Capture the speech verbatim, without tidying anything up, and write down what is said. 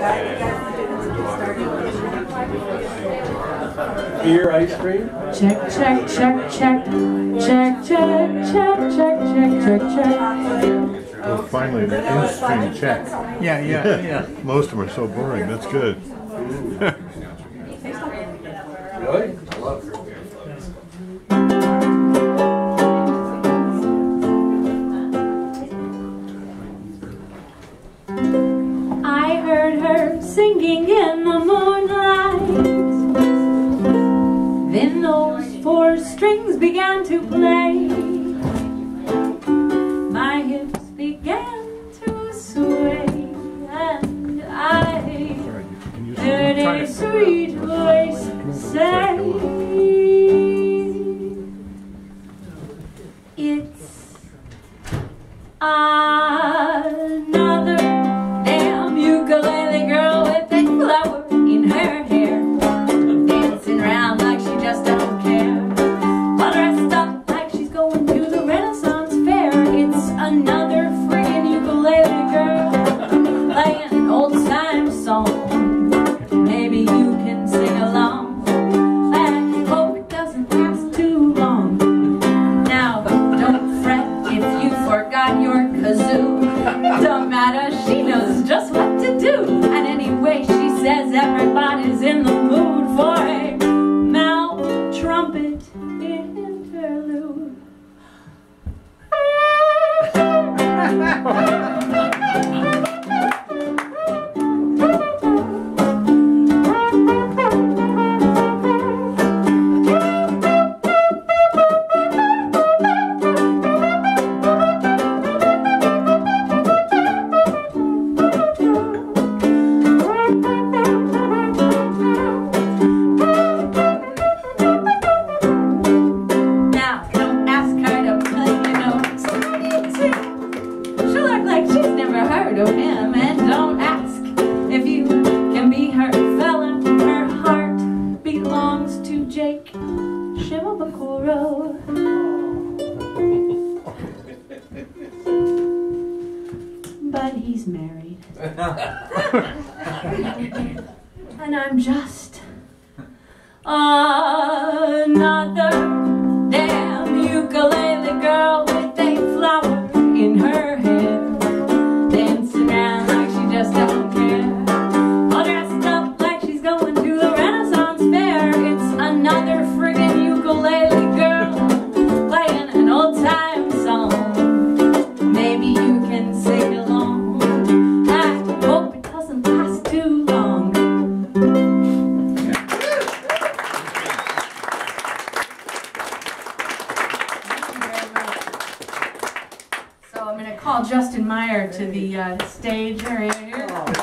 Beer, ice cream? Check, check, check, check. Check, check, check, check, check, check, check. Well, finally, the in-stream check. Yeah, yeah, yeah. Most of them are so boring. That's good. Really? I love it. I heard her singing in the moonlight. Then those four strings began to play. My hips began to sway, and I heard a sweet voice say, "It's another damn ukulele girl with a flower in her hair, dancing around like she just don't care, all dressed up like she's going to the Renaissance fair. It's another friggin' ukulele girl playing an old-time song. Maybe you can sing along. I hope it doesn't last too long. Now, don't fret if you forgot your kazoo. Don't matter, she knows just what to do. And anyway, she says everybody's in the mood for a mouth trumpet interlude. Of him, and don't ask if you can be her fella. Her heart belongs to Jake Shimabukuro. But he's married. And I'm just another damn ukulele girl with a flower in her hair, dancing around like she just don't care, all dressed up like she's going to the Renaissance fair. It's another friggin' ukulele girl playing an old-time song. Maybe you can sing along. I hope it doesn't last too long. So I'm going to call Justin Meyer to the uh, stage area here.